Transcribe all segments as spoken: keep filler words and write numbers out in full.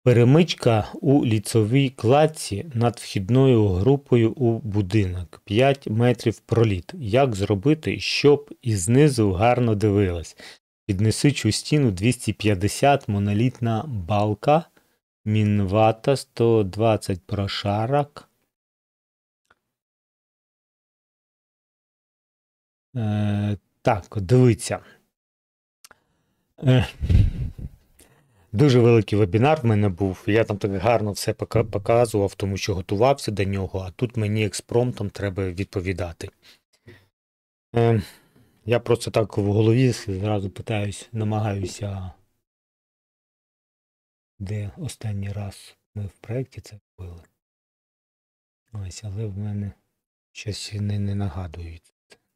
Перемичка у ліцовій кладці над вхідною групою у будинок. п'ять метрів проліт. Як зробити, щоб і знизу гарно дивилась? Піднеси цю стіну двісті п'ятдесят, монолітна балка, мінвата, сто двадцять прошарок. Е, так, дивіться. Е, Дуже великий вебінар в мене був. Я там так гарно все показував, тому що готувався до нього, а тут мені експромтом треба відповідати. Е, я просто так в голові зразу питаюсь, намагаюся, де останній раз ми в проєкті це робили. Ось, але в мене щось не, не нагадують.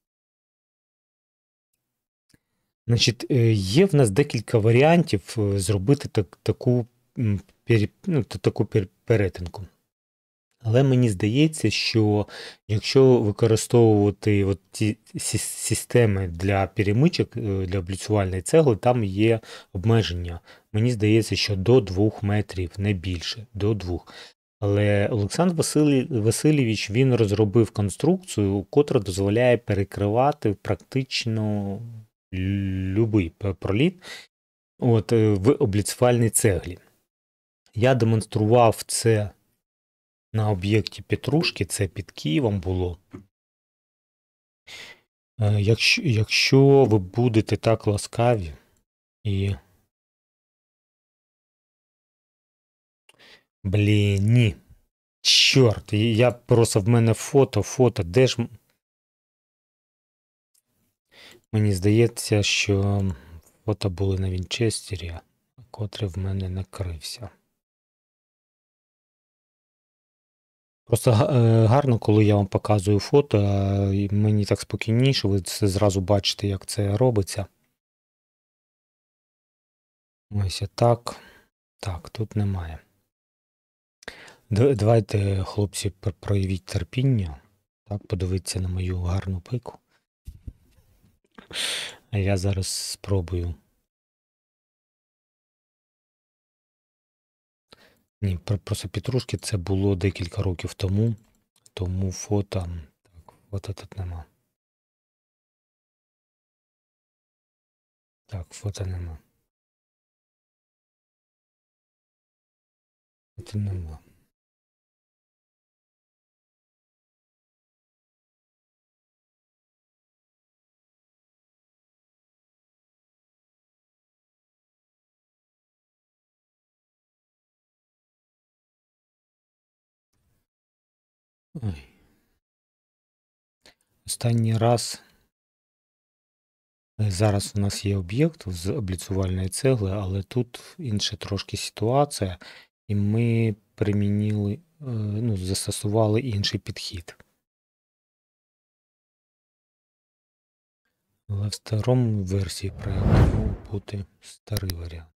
Значить, є в нас декілька варіантів зробити так, таку, ну, таку перетинку. Але мені здається, що якщо використовувати от ті системи для перемичок, для облицювальної цегли, там є обмеження. Мені здається, що до двох метрів, не більше, до двох. Але Олександр Василь... Васильович, він розробив конструкцію, котра дозволяє перекривати практично любий проліт от, в облицювальній цеглі. Я демонстрував це на об'єкті Петрушки, це під Києвом було. Якщо, якщо ви будете так ласкаві і... Блін, ні. Чорт, я просто в мене фото, фото, де ж... Мені здається, що фото були на Вінчестері, котрий в мене накрився. Просто гарно, коли я вам показую фото, і мені так спокійніше, ви це зразу бачите, як це робиться. Ось так. Так, тут немає. Давайте, хлопці, проявіть терпіння. Так, подивіться на мою гарну пику. А я зараз спробую. Ні, просто Петрушки це було декілька років тому, тому фото, так, фото тут нема. Так, фото нема. Фото нема. Ой. Останній раз, зараз у нас є об'єкт з облицювальної цегли, але тут інша трошки ситуація, і ми примінили, ну, застосували інший підхід. Але в старому версії проєкту мав бути старий варіант.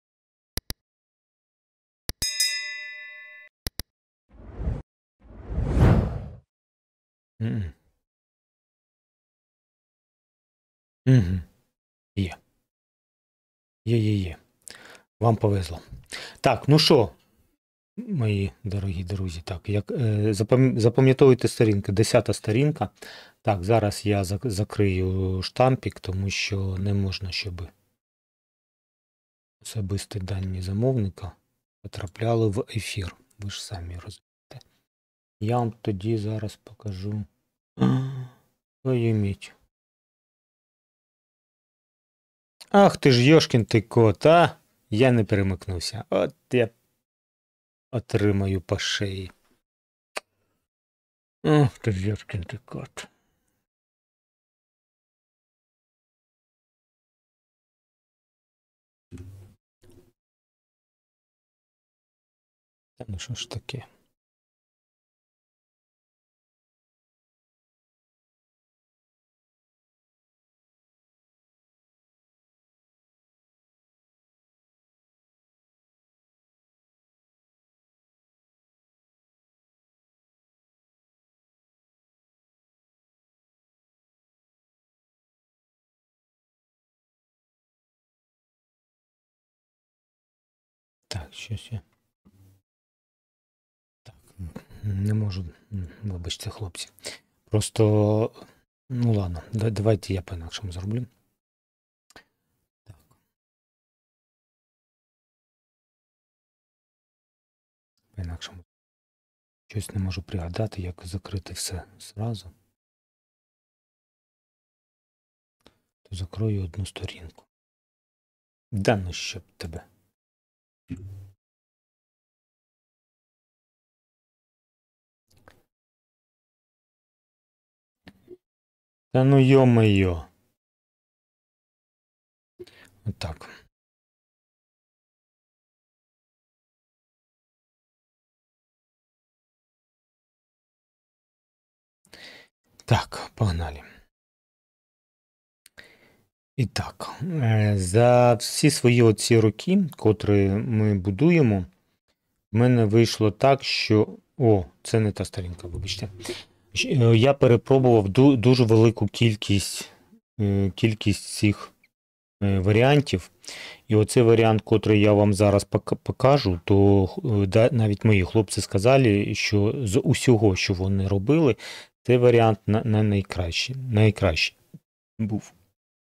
Mm-mm. Угу. Є. Є, є, є. Вам повезло. Так, ну що, мої дорогі друзі, так, як е, запам'ятовуйте сторінки, десята сторінка. Так, зараз я закрию штампик, тому що не можна, щоб особисті дані замовника потрапляли в ефір. Ви ж самі розумієте. Я вам тоді зараз покажу. Пойміть. Ах ти ж йошкін ти кот, а? Я не перемикнувся. От я отримаю по шиї. Ах ти ж йошкін ти кот. Та ну що ж таке? Так, щось я Не можу, вибачте, хлопці. Просто, ну ладно, давайте я по-інакшому зроблю. Так. По-інакшому. Щось не можу пригадати, як закрити все зразу. То закрою одну сторінку. Да ну щоб тебе. Та ну йо-моє. Отак. Так, погнали. І так, за всі свої оці роки, котрі ми будуємо, в мене вийшло так, що... О, це не та сторінка, вибачте. Я перепробував дуже велику кількість, кількість цих варіантів. І оцей варіант, котрий я вам зараз покажу, то навіть мої хлопці сказали, що з усього, що вони робили, цей варіант на найкращий, найкращий був.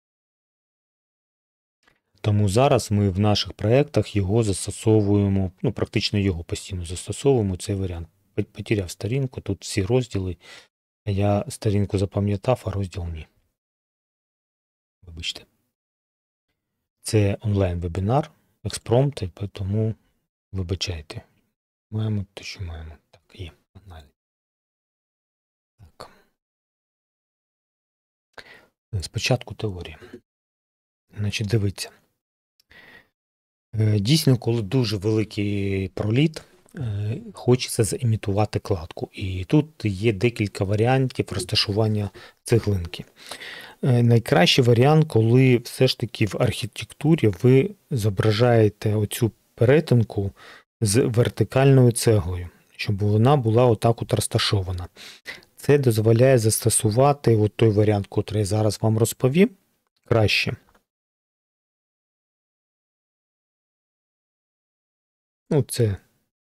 Тому зараз ми в наших проєктах його застосовуємо, ну, практично його постійно застосовуємо, цей варіант. Потеряв сторінку, тут всі розділи. Я сторінку запам'ятав, а розділ ні. Вибачте. Це онлайн-вебінар, експромти, тому вибачайте. Маємо те, що маємо. Так, є. Так. Спочатку теорія. Значить, дивіться. Дійсно, коли дуже великий проліт, хочеться заімітувати кладку. І тут є декілька варіантів розташування цеглинки. Найкращий варіант, коли все ж таки в архітектурі ви зображаєте оцю перетинку з вертикальною цеглою, щоб вона була отак от розташована. Це дозволяє застосувати от той варіант, який я зараз вам розповім, краще. Ну, це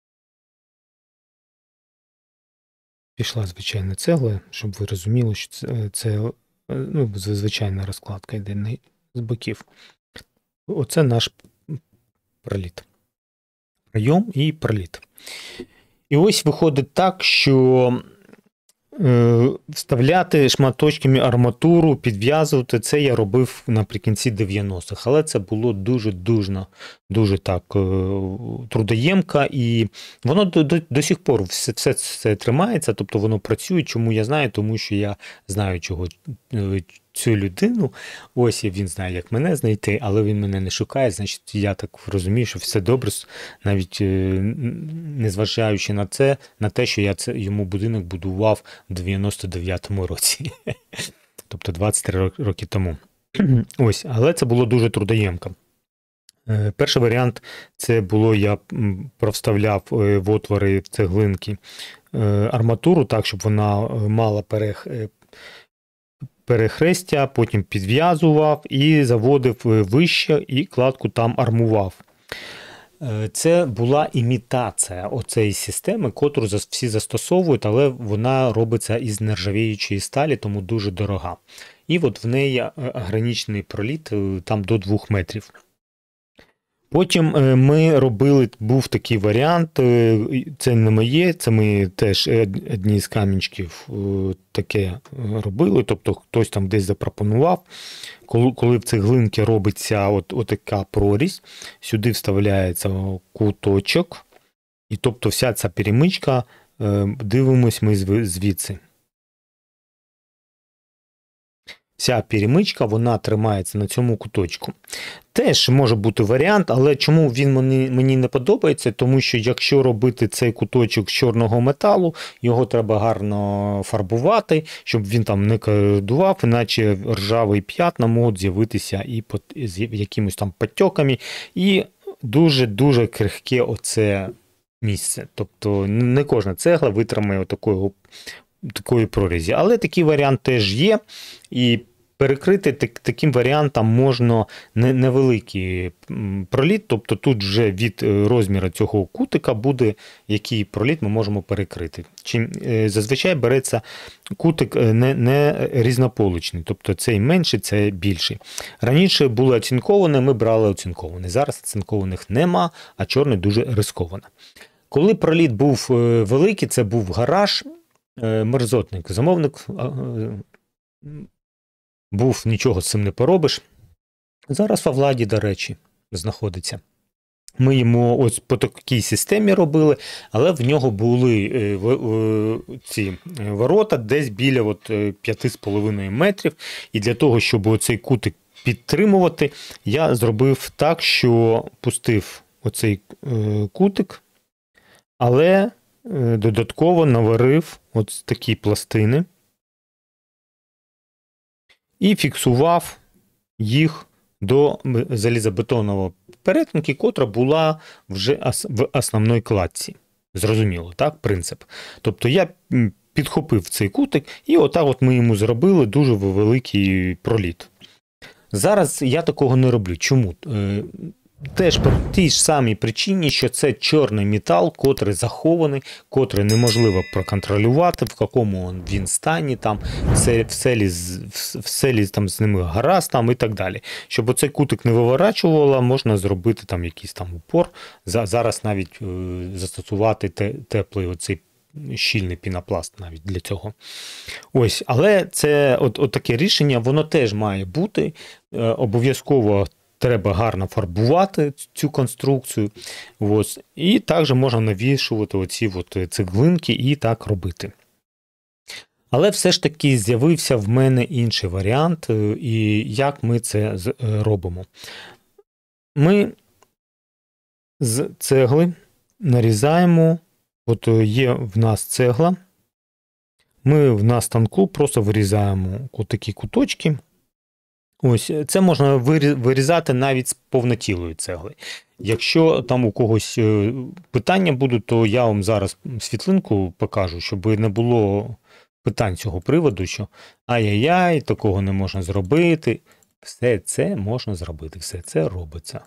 пішла звичайна цегла, щоб ви розуміли, що це, це ну, звичайна розкладка йде з боків. Оце наш проліт. Прийом і проліт. І ось виходить так, що е, вставляти шматочками арматуру, підв'язувати, це я робив наприкінці дев'яностих. Але це було дуже-дуже дуже так е, трудоємко, і воно до, до, до сих пор все, все це тримається, тобто воно працює. Чому я знаю? Тому що я знаю, чого цю людину, ось він знає, як мене знайти, але він мене не шукає, значить я так розумію, що все добре, навіть незважаючи на це, на те, що я це, йому будинок будував в дев'яносто дев'ятому році, тобто двадцять три роки тому. Ось, але це було дуже трудоємко. Перший варіант, це було, я провставляв в отвори цеглинки арматуру так, щоб вона мала перех перехрестя, потім підв'язував і заводив вище і кладку там армував. Це була імітація оцеї системи, котру всі застосовують, але вона робиться із нержавіючої сталі, тому дуже дорога. І от в неї граничний проліт там до двох метрів. Потім ми робили, був такий варіант, це не моє, це ми теж одні з камінчиків таке робили, тобто хтось там десь запропонував, коли, коли в цеглинці робиться от, от така прорізь, сюди вставляється куточок, і тобто вся ця перемичка, дивимось ми звідси. Вся перемичка, вона тримається на цьому куточку. Теж може бути варіант, але чому він мені, мені не подобається? Тому що якщо робити цей куточок з чорного металу, його треба гарно фарбувати, щоб він там не кородував, іначе ржаві п'ятна можуть з'явитися і з якимось там підтеками, і дуже-дуже крихке оце місце. Тобто не кожна цегла витримає отакої такої прорізі. Але такий варіант теж є, і перекрити так, таким варіантом можна не, невеликий проліт, тобто тут вже від розміру цього кутика буде, який проліт ми можемо перекрити. Чим зазвичай береться кутик не, не різнополучний, тобто цей менший, це більший. Раніше були оцінковані, ми брали оцінковані. Зараз оцінкованих нема, а чорний дуже рисковано. Коли проліт був великий, це був гараж, мерзотник, замовник був, нічого з цим не поробиш. Зараз во владі, до речі, знаходиться. Ми йому ось по такій системі робили, але в нього були ці ворота десь біля от п'ять з половиною метрів. І для того, щоб оцей кутик підтримувати, я зробив так, що пустив оцей кутик, але додатково наварив ось такі пластини і фіксував їх до залізобетонного перетинки, котра була вже в основній кладці. Зрозуміло, так, принцип. Тобто я підхопив цей кутик, і отак от ми йому зробили дуже великий проліт. Зараз я такого не роблю. Чому? Теж по тій ж самій причині, що це чорний метал, котрий захований, котрий неможливо проконтролювати, в якому він стані, там, все, все, ліз, все ліз, там, з ними гаразд там, і так далі. Щоб оцей кутик не виворачувало, можна зробити там якийсь там упор. Зараз навіть е, застосувати те, теплий оцей щільний пінопласт навіть для цього. Ось, але це от, от таке рішення, воно теж має бути е, обов'язково. Треба гарно фарбувати цю конструкцію. Ось. І також можна навішувати оці от цеглинки і так робити. Але все ж таки з'явився в мене інший варіант, і як ми це робимо. Ми з цегли нарізаємо, от є в нас цегла, ми на станку просто вирізаємо такі куточки. Ось, це можна вирізати навіть з повнотілої цегли. Якщо там у когось питання будуть, то я вам зараз світлинку покажу, щоб не було питань цього приводу, що ай-яй-яй, такого не можна зробити. Все це можна зробити, все це робиться.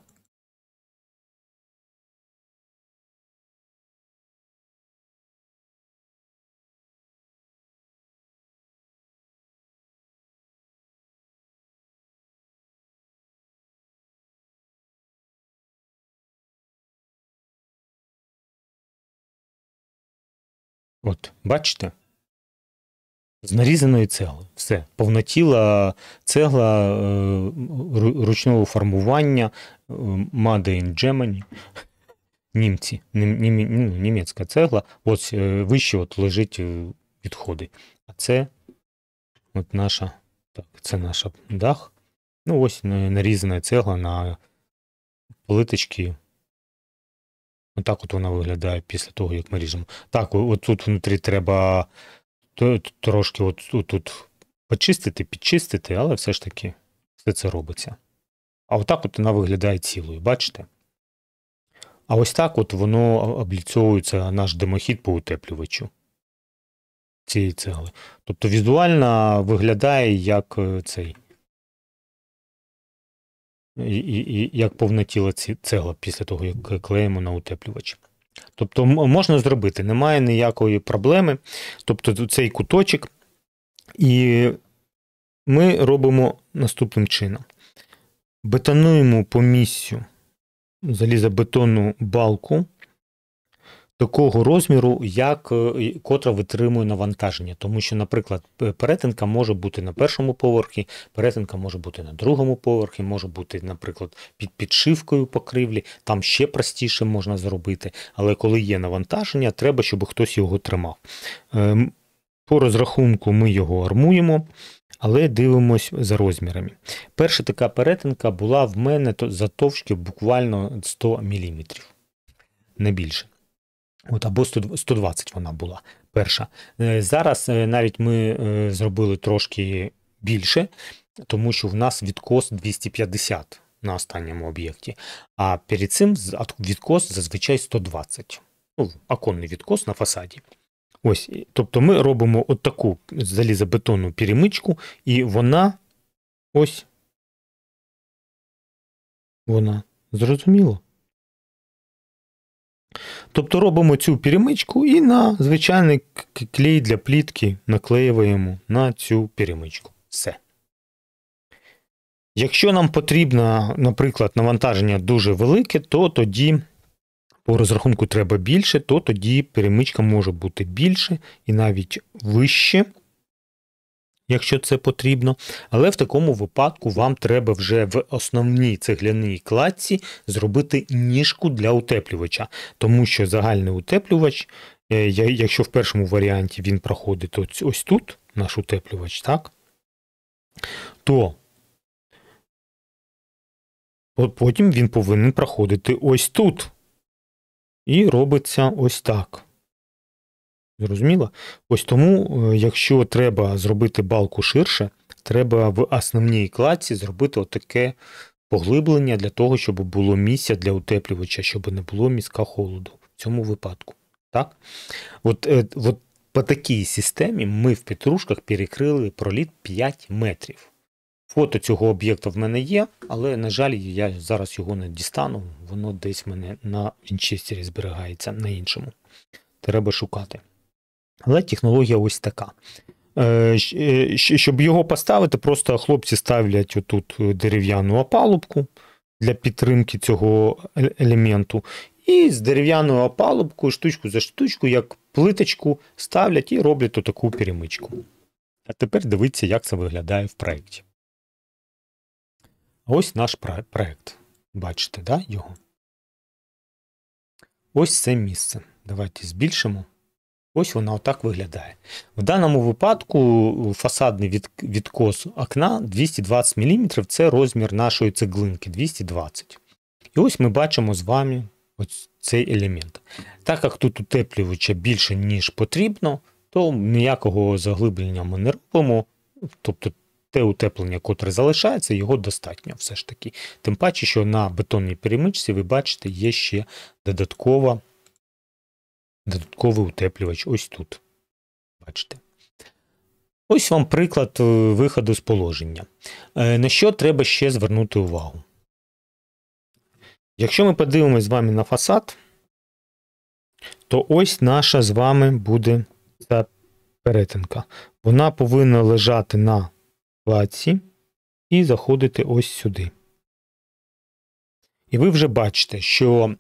От, бачите? З нарізаної цегли. Все. Повнотіла цегла ручного формування Made in Germany. Німці. Німецька цегла. Ось вище от лежить відходи. А це от наша, так, це наш дах. Ну ось нарізана цегла на плиточки. Отак от вона виглядає після того, як ми ріжемо. Так, от тут внутрі треба трошки от тут почистити, підчистити, але все ж таки все це робиться. А отак от вона виглядає цілою, бачите? А ось так от воно обліцьовується наш димохід по утеплювачу цієї цегли. Тобто візуально виглядає як цей, і, і, і як повнотіла цегла після того, як клеїмо на утеплювач. Тобто можна зробити, немає ніякої проблеми. Тобто цей куточок, і ми робимо наступним чином. Бетонуємо по місцю залізобетонну балку такого розміру, як, котра витримує навантаження. Тому що, наприклад, перетинка може бути на першому поверхі, перетинка може бути на другому поверхі, може бути, наприклад, під підшивкою покрівлі, там ще простіше можна зробити. Але коли є навантаження, треба, щоб хтось його тримав. По розрахунку ми його армуємо, але дивимось за розмірами. Перша така перетинка була в мене завтовшки буквально сто міліметрів, не більше. От, або сто двадцять вона була перша. Зараз навіть ми зробили трошки більше, тому що в нас відкос двісті п'ятдесят на останньому об'єкті, а перед цим відкос зазвичай сто двадцять. Ну, оконний відкос на фасаді. Ось, тобто ми робимо от таку залізобетонну перемичку, і вона Ось вона. Зрозуміло? Тобто робимо цю перемичку і на звичайний клей для плітки наклеюємо на цю перемичку. Все. Якщо нам потрібно, наприклад, навантаження дуже велике, то тоді по розрахунку треба більше, то тоді перемичка може бути більше і навіть вище, якщо це потрібно. Але в такому випадку вам треба вже в основній цегляній кладці зробити ніжку для утеплювача. Тому що загальний утеплювач, якщо в першому варіанті він проходить ось тут, наш утеплювач, так, то потім він повинен проходити ось тут. І робиться ось так. Зрозуміло? Ось тому, якщо треба зробити балку ширше, треба в основній кладці зробити отаке поглиблення для того, щоб було місце для утеплювача, щоб не було міска холоду в цьому випадку. Так? От, от по такій системі ми в Петрушках перекрили проліт п'ять метрів. Фото цього об'єкту в мене є, але, на жаль, я зараз його не дістану, воно десь в мене на вінчестері зберігається, на іншому. Треба шукати. Але технологія ось така. Щоб його поставити, просто хлопці ставлять отут дерев'яну опалубку для підтримки цього елементу. І з дерев'яною опалубкою, штучку за штучку, як плиточку, ставлять і роблять отаку перемичку. А тепер дивіться, як це виглядає в проєкті. Ось наш проєкт. Бачите, да, його? Ось це місце. Давайте збільшимо. Ось вона отак виглядає. В даному випадку фасадний відкос окна двісті двадцять міліметрів – це розмір нашої цеглинки, двісті двадцять. І ось ми бачимо з вами ось цей елемент. Так як тут утеплювача більше, ніж потрібно, то ніякого заглиблення ми не робимо. Тобто те утеплення, котре залишається, його достатньо все ж таки. Тим паче, що на бетонній перемичці, ви бачите, є ще додаткова, додатковий утеплювач ось тут. Бачите. Ось вам приклад виходу з положення. На що треба ще звернути увагу? Якщо ми подивимось з вами на фасад, то ось наша з вами буде ця перетинка. Вона повинна лежати на кладці і заходити ось сюди. І ви вже бачите, що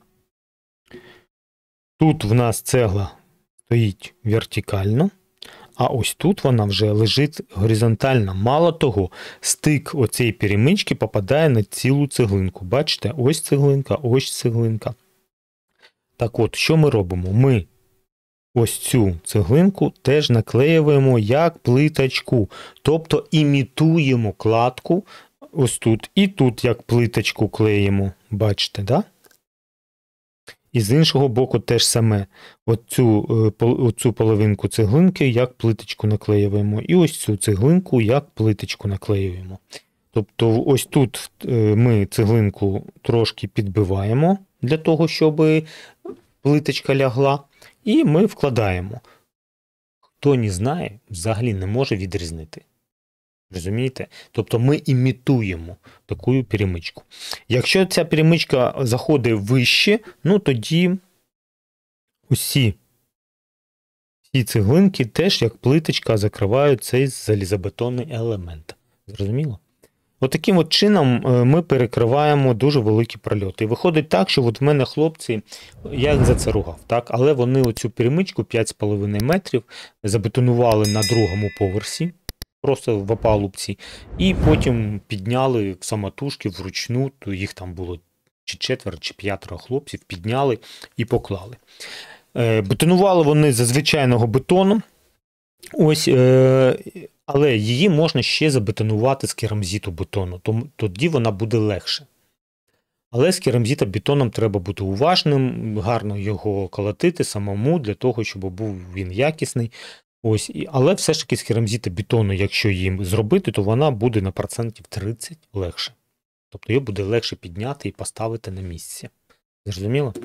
тут в нас цегла стоїть вертикально, а ось тут вона вже лежить горизонтально. Мало того, стик оцієї перемички попадає на цілу цеглинку. Бачите, ось цеглинка, ось цеглинка. Так от, що ми робимо? Ми ось цю цеглинку теж наклеюємо як плиточку. Тобто імітуємо кладку ось тут. І тут як плиточку клеїмо. Бачите, да? І з іншого боку теж саме. Оцю, оцю половинку цеглинки як плиточку наклеюємо. І ось цю цеглинку як плиточку наклеюємо. Тобто ось тут ми цеглинку трошки підбиваємо для того, щоб плиточка лягла. І ми вкладаємо. Хто не знає, взагалі не може відрізнити. Розумієте? Тобто ми імітуємо таку перемичку. Якщо ця перемичка заходить вище, ну тоді усі ці цеглинки теж як плиточка закривають цей залізобетонний елемент. Зрозуміло? Отаким от, от чином ми перекриваємо дуже великі прольоти. І виходить так, що от в мене хлопці, я їх за це ругав, так? Але вони оцю перемичку п'ять з половиною метрів забетонували на другому поверсі, просто в опалубці, і потім підняли самотужки вручну, то їх там було чи четверо, чи п'ятеро хлопців, підняли і поклали. Бетонували вони за звичайного бетону, ось, але її можна ще забетонувати з керамзиту бетону, тоді вона буде легше. Але з керамзитобетоном треба бути уважним, гарно його колотити самому, для того, щоб був він якісний. Ось, але все ж таки з керамзитобетону, якщо їм зробити, то вона буде на процентів тридцять легше. Тобто її буде легше підняти і поставити на місце. Зрозуміло?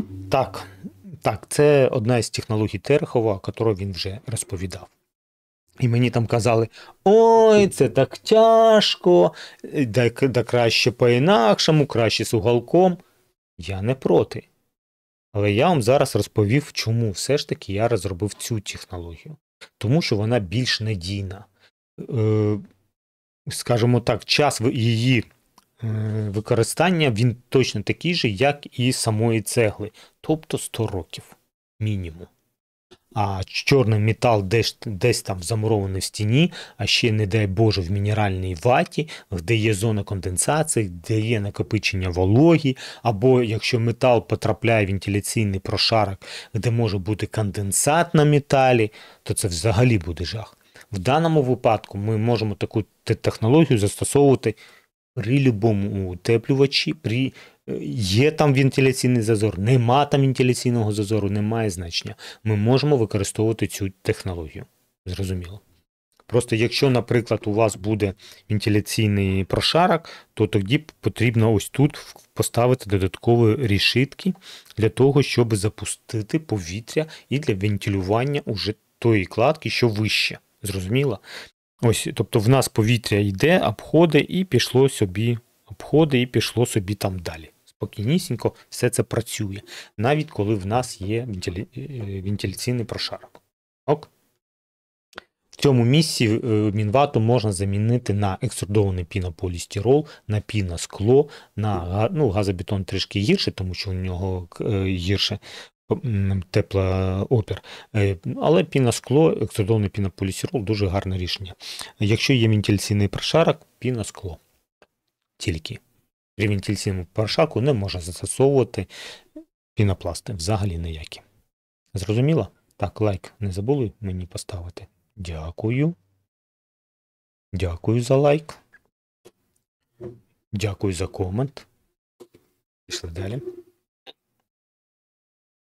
Так, так, це одна із технологій Терехова, яку він вже розповідав. І мені там казали, ой, це так тяжко, да, да краще по-інакшому, краще з уголком. Я не проти. Але я вам зараз розповів, чому все ж таки я розробив цю технологію. Тому що вона більш надійна. Е, скажімо так, час її е, використання, він точно такий же, як і самої цегли. Тобто сто років мінімум. А чорний метал десь, десь там замурований в стіні, а ще, не дай Боже, в мінеральній ваті, де є зона конденсації, де є накопичення вологі, або якщо метал потрапляє в вентиляційний прошарок, де може бути конденсат на металі, то це взагалі буде жах. В даному випадку ми можемо таку технологію застосовувати при будь-якому утеплювачі, при є там вентиляційний зазор, нема там вентиляційного зазору, немає значення. Ми можемо використовувати цю технологію. Зрозуміло. Просто якщо, наприклад, у вас буде вентиляційний прошарок, то тоді потрібно ось тут поставити додаткові решітки для того, щоб запустити повітря і для вентилювання уже тої кладки, що вище. Зрозуміло? Ось, тобто в нас повітря йде, обходить і пішло собі, обходить і пішло собі там далі. Спокійнісінько все це працює, навіть коли в нас є вентиля... вентиляційний прошарок. Ок? В цьому місці мінвату можна замінити на екструдований пінополістирол, на піноскло, на ну, газобетон трішки гірше, тому що у нього гірше теплоопір. Але піноскло, екструдований пінополістирол дуже гарне рішення. Якщо є вентиляційний прошарок, піноскло. Тільки. При вентиляційному прошарку не можна застосовувати пінопласти. Взагалі ніякі. Зрозуміло? Так, лайк не забули мені поставити. Дякую. Дякую за лайк. Дякую за комент. Пішли далі.